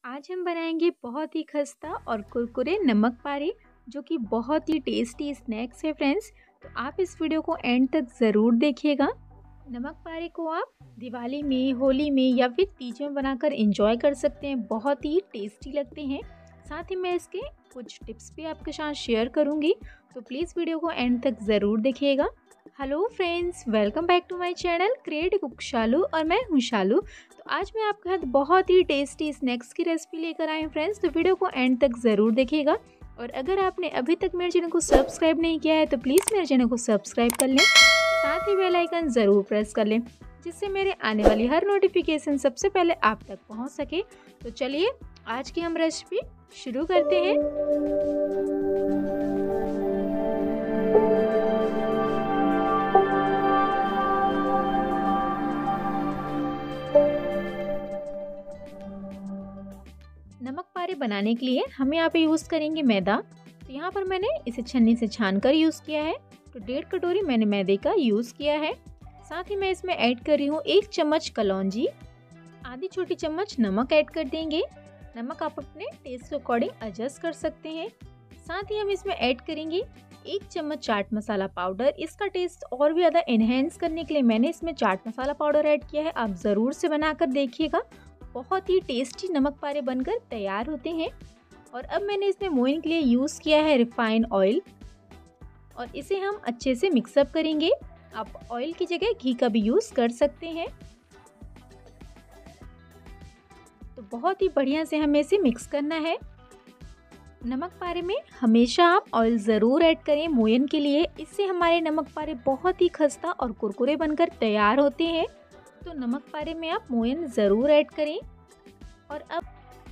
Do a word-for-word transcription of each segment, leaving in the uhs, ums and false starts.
आज हम बनाएंगे बहुत ही खस्ता और कुरकुरे नमक पारे जो कि बहुत ही टेस्टी स्नैक्स है फ्रेंड्स। तो आप इस वीडियो को एंड तक ज़रूर देखिएगा। नमक पारे को आप दिवाली में, होली में या फिर तीज में बनाकर एंजॉय कर सकते हैं। बहुत ही टेस्टी लगते हैं। साथ ही मैं इसके कुछ टिप्स भी आपके साथ शेयर करूंगी, तो प्लीज़ वीडियो को एंड तक ज़रूर देखिएगा। Hello friends, welcome back to my channel creative cook Shalu और मैं हूँ शालू। तो आज मैं आपके साथ बहुत ही टेस्टी स्नैक्स की रेसिपी लेकर आई हूँ फ्रेंड्स, तो वीडियो को एंड तक ज़रूर देखिएगा। और अगर आपने अभी तक मेरे चैनल को सब्सक्राइब नहीं किया है तो प्लीज़ मेरे चैनल को सब्सक्राइब कर लें, साथ ही बेल आइकन ज़रूर प्रेस कर लें जिससे मेरे आने वाली हर नोटिफिकेशन सबसे पहले आप तक पहुँच सके। तो चलिए आज की हम रेसिपी शुरू करते हैं। नमक पारे बनाने के लिए हम यहाँ पे यूज़ करेंगे मैदा। तो यहाँ पर मैंने इसे छन्नी से छानकर यूज़ किया है। तो डेढ़ कटोरी मैंने मैदे का यूज़ किया है। साथ ही मैं इसमें ऐड कर रही हूँ एक चम्मच कलौंजी, आधी छोटी चम्मच नमक ऐड कर देंगे। नमक आप अपने टेस्ट के अकॉर्डिंग एडजस्ट कर सकते हैं। साथ ही हम इसमें ऐड करेंगे एक चम्मच चाट मसाला पाउडर। इसका टेस्ट और भी ज़्यादा इन्हेंस करने के लिए मैंने इसमें चाट मसाला पाउडर ऐड किया है। आप ज़रूर से बनाकर देखिएगा, बहुत ही टेस्टी नमक पारे बनकर तैयार होते हैं। और अब मैंने इसमें मोइन के लिए यूज़ किया है रिफाइंड ऑयल, और इसे हम अच्छे से मिक्सअप करेंगे। आप ऑयल की जगह घी का भी यूज़ कर सकते हैं। तो बहुत ही बढ़िया से हमें इसे मिक्स करना है। नमक पारे में हमेशा आप ऑयल ज़रूर ऐड करें मोयन के लिए, इससे हमारे नमक पारे बहुत ही खस्ता और कुरकुरे बनकर तैयार होते हैं। तो नमक पारे में आप मोयन ज़रूर ऐड करें। और अब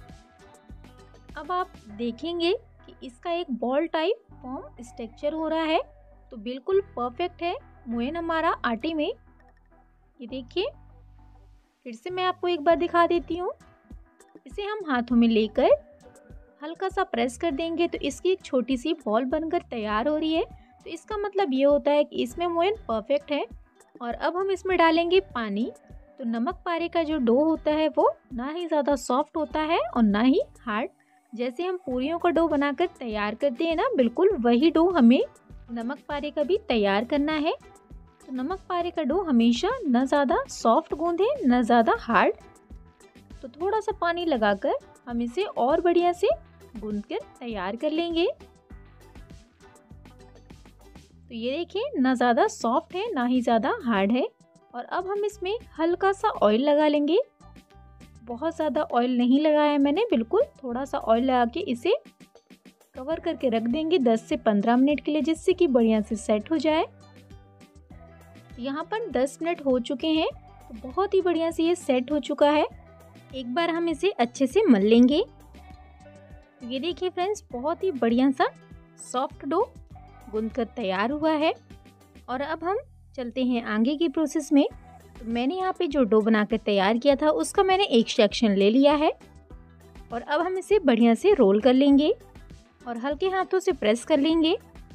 अब आप देखेंगे कि इसका एक बॉल टाइप फॉर्म स्ट्रक्चर हो रहा है। तो बिल्कुल परफेक्ट है मोयन हमारा आटे में। ये देखिए, फिर से मैं आपको एक बार दिखा देती हूँ। इसे हम हाथों में लेकर हल्का सा प्रेस कर देंगे तो इसकी एक छोटी सी बॉल बनकर तैयार हो रही है। तो इसका मतलब ये होता है कि इसमें मोयन परफेक्ट है। और अब हम इसमें डालेंगे पानी। तो नमक पारे का जो डो होता है वो ना ही ज़्यादा सॉफ्ट होता है और ना ही हार्ड। जैसे हम पूरियों का डो बनाकर तैयार करते हैं ना, बिल्कुल वही डो हमें नमक पारे का भी तैयार करना है। तो नमक पारे का डो हमेशा ना ज़्यादा सॉफ्ट गूंदे ना ज़्यादा हार्ड। तो थोड़ा सा पानी लगाकर हम इसे और बढ़िया से गूंद कर तैयार कर लेंगे। तो ये देखिए, ना ज़्यादा सॉफ्ट है ना ही ज़्यादा हार्ड है। और अब हम इसमें हल्का सा ऑयल लगा लेंगे। बहुत ज़्यादा ऑयल नहीं लगाया है मैंने, बिल्कुल थोड़ा सा ऑयल लगा के इसे कवर करके रख देंगे दस से पंद्रह मिनट के लिए, जिससे कि बढ़िया से सेट हो जाए। तो यहाँ पर दस मिनट हो चुके हैं। तो बहुत ही बढ़िया से ये सेट हो चुका है। एक बार हम इसे अच्छे से मल लेंगे। तो ये देखिए फ्रेंड्स, बहुत ही बढ़िया सा सॉफ्ट डो गूंद कर तैयार हुआ है। और अब हम चलते हैं आगे की प्रोसेस में। तो मैंने यहाँ पे जो डो बनाकर तैयार किया था उसका मैंने एक सेक्शन ले लिया है। और अब हम इसे बढ़िया से रोल कर लेंगे और हल्के हाथों से प्रेस कर लेंगे।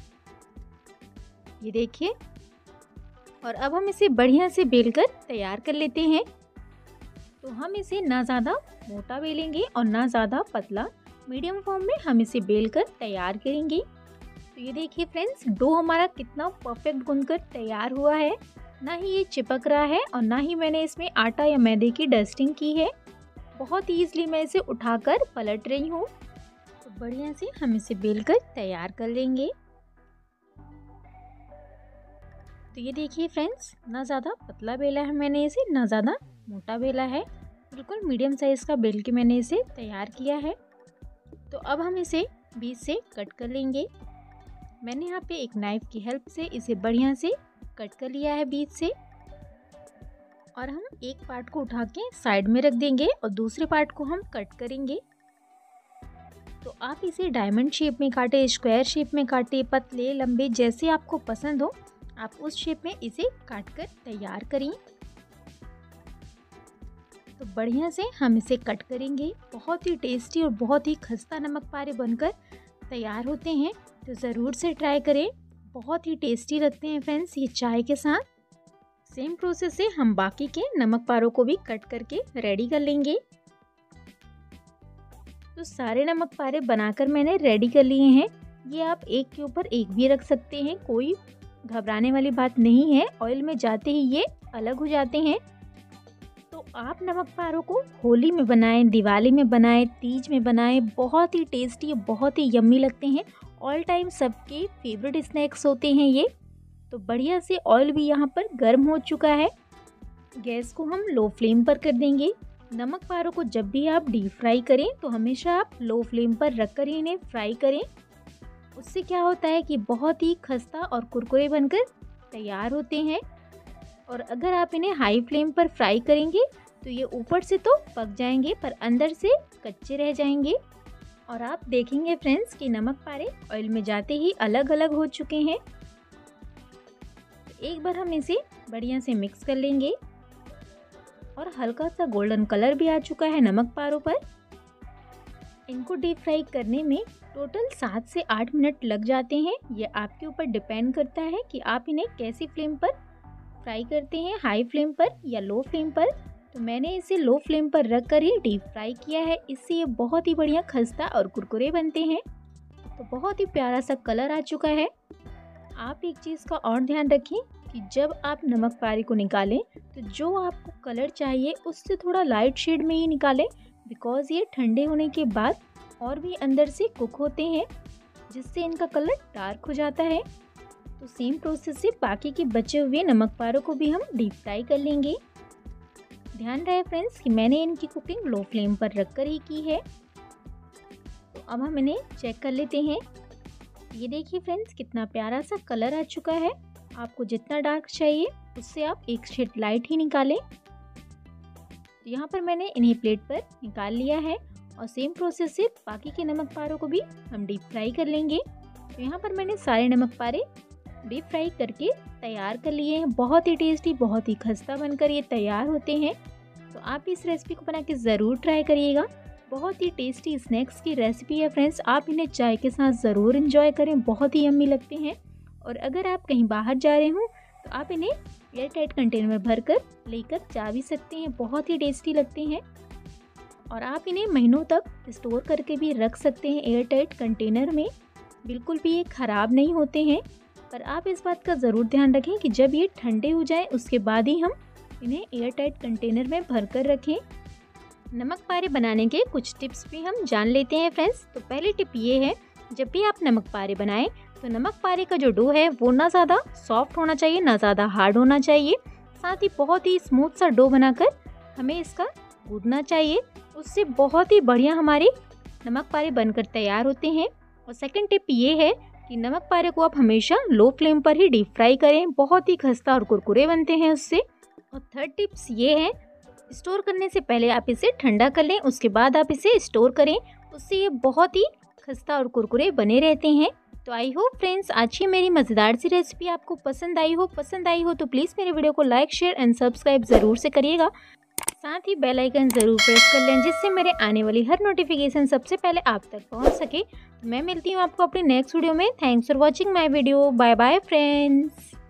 ये देखिए, और अब हम इसे बढ़िया से बेलकर तैयार कर लेते हैं। तो हम इसे ना ज़्यादा मोटा बेलेंगे और ना ज़्यादा पतला, मीडियम फॉर्म में हम इसे बेलकर तैयार करेंगे। तो ये देखिए फ्रेंड्स, डो हमारा कितना परफेक्ट गूंदकर तैयार हुआ है। ना ही ये चिपक रहा है और ना ही मैंने इसमें आटा या मैदे की डस्टिंग की है। बहुत ईजिली मैं इसे उठाकर पलट रही हूँ। तो बढ़िया से हम इसे बेलकर तैयार कर लेंगे। तो ये देखिए फ्रेंड्स, ना ज़्यादा पतला बेला है मैंने इसे, ना ज़्यादा मोटा बेला है। बिल्कुल मीडियम साइज़ का बेल के मैंने इसे तैयार किया है। तो अब हम इसे बीच से कट कर लेंगे। मैंने यहाँ पे एक नाइफ़ की हेल्प से इसे बढ़िया से कट कर लिया है बीच से। और हम एक पार्ट को उठा के साइड में रख देंगे और दूसरे पार्ट को हम कट करेंगे। तो आप इसे डायमंड शेप में काटे, स्क्वायर शेप में काटे, पतले लंबे जैसे आपको पसंद हो आप उस शेप में इसे काट कर तैयार करें। तो बढ़िया से हम इसे कट करेंगे। बहुत ही टेस्टी और बहुत ही खस्ता नमक पारे बनकर तैयार होते हैं। तो ज़रूर से ट्राई करें, बहुत ही टेस्टी लगते हैं फ्रेंड्स ये चाय के साथ। सेम प्रोसेस से हम बाकी के नमक पारों को भी कट करके रेडी कर लेंगे। तो सारे नमक पारे बनाकर मैंने रेडी कर लिए हैं। ये आप एक के ऊपर एक भी रख सकते हैं, कोई घबराने वाली बात नहीं है। ऑयल में जाते ही ये अलग हो जाते हैं। तो आप नमक पारों को होली में बनाएं, दिवाली में बनाएं, तीज में बनाएं, बहुत ही टेस्टी, बहुत ही यम्मी लगते हैं। ऑल टाइम सबके फेवरेट स्नैक्स होते हैं ये। तो बढ़िया से ऑयल भी यहाँ पर गर्म हो चुका है। गैस को हम लो फ्लेम पर कर देंगे। नमक पारों को जब भी आप डीप फ्राई करें तो हमेशा आप लो फ्लेम पर रख कर ही इन्हें फ्राई करें। उससे क्या होता है कि बहुत ही खस्ता और कुरकुरे बनकर तैयार होते हैं। और अगर आप इन्हें हाई फ्लेम पर फ्राई करेंगे तो ये ऊपर से तो पक जाएंगे पर अंदर से कच्चे रह जाएंगे। और आप देखेंगे फ्रेंड्स कि नमक पारे ऑयल में जाते ही अलग अलग हो चुके हैं। एक बार हम इसे बढ़िया से मिक्स कर लेंगे। और हल्का सा गोल्डन कलर भी आ चुका है नमक पारों पर। इनको डीप फ्राई करने में टोटल सात से आठ मिनट लग जाते हैं। ये आपके ऊपर डिपेंड करता है कि आप इन्हें कैसी फ्लेम पर फ्राई करते हैं, हाई फ्लेम पर या लो फ्लेम पर। तो मैंने इसे लो फ्लेम पर रख कर ही डीप फ्राई किया है। इससे ये बहुत ही बढ़िया खस्ता और कुरकुरे बनते हैं। तो बहुत ही प्यारा सा कलर आ चुका है। आप एक चीज़ का और ध्यान रखें कि जब आप नमक पारे को निकालें तो जो आपको कलर चाहिए उससे थोड़ा लाइट शेड में ही निकालें, बिकॉज़ ये ठंडे होने के बाद और भी अंदर से कुक होते हैं, जिससे इनका कलर डार्क हो जाता है। तो सेम प्रोसेस से बाकी के बचे हुए नमक पारों को भी हम डीप फ्राई कर लेंगे। ध्यान रहे फ्रेंड्स कि मैंने इनकी कुकिंग लो फ्लेम पर रख कर ही की है। तो अब हम इन्हें चेक कर लेते हैं। ये देखिए फ्रेंड्स कितना प्यारा सा कलर आ चुका है। आपको जितना डार्क चाहिए उससे आप एक शेड लाइट ही निकालें। तो यहाँ पर मैंने इन्हें प्लेट पर निकाल लिया है। और सेम प्रोसेस से बाकी के नमक पारों को भी हम डीप फ्राई कर लेंगे। तो यहाँ पर मैंने सारे नमक पारे डीप फ्राई करके तैयार कर लिए हैं। बहुत ही टेस्टी, बहुत ही खस्ता बनकर ये तैयार होते हैं। तो आप इस रेसिपी को बना के ज़रूर ट्राई करिएगा। बहुत ही टेस्टी स्नैक्स की रेसिपी है फ्रेंड्स। आप इन्हें चाय के साथ ज़रूर एंजॉय करें, बहुत ही यम्मी लगते हैं। और अगर आप कहीं बाहर जा रहे हों तो आप इन्हें एयर टाइट कंटेनर में भर कर लेकर जा भी सकते हैं। बहुत ही टेस्टी लगते हैं। और आप इन्हें महीनों तक स्टोर करके भी रख सकते हैं एयर टाइट कंटेनर में। बिल्कुल भी ये ख़राब नहीं होते हैं। पर आप इस बात का ज़रूर ध्यान रखें कि जब ये ठंडे हो जाए उसके बाद ही हम इन्हें एयर टाइट कंटेनर में भर कर रखें। नमक पारे बनाने के कुछ टिप्स भी हम जान लेते हैं फ्रेंड्स। तो पहली टिप ये है, जब भी आप नमक पारे बनाएं तो नमक पारे का जो डो है वो ना ज़्यादा सॉफ्ट होना चाहिए, ना ज़्यादा हार्ड होना चाहिए। साथ ही बहुत ही स्मूथ सा डो बनाकर हमें इसका गूंदना चाहिए। उससे बहुत ही बढ़िया हमारे नमक पारे बनकर तैयार होते हैं। और सेकंड टिप ये है कि नमक पारे को आप हमेशा लो फ्लेम पर ही डीप फ्राई करें, बहुत ही खस्ता और कुरकुरे बनते हैं उससे। और थर्ड टिप्स ये है, स्टोर करने से पहले आप इसे ठंडा कर लें, उसके बाद आप इसे स्टोर करें। उससे ये बहुत ही खस्ता और कुरकुरे बने रहते हैं। तो आई होप फ्रेंड्स आज की मेरी मज़ेदार सी रेसिपी आपको पसंद आई हो। पसंद आई हो तो प्लीज़ मेरे वीडियो को लाइक, शेयर एंड सब्सक्राइब ज़रूर से करिएगा। साथ ही बेल आइकन ज़रूर प्रेस कर लें, जिससे मेरे आने वाली हर नोटिफिकेशन सबसे पहले आप तक पहुंच सके। तो मैं मिलती हूं आपको अपनी नेक्स्ट वीडियो में। Thanks for watching my video. Bye bye friends.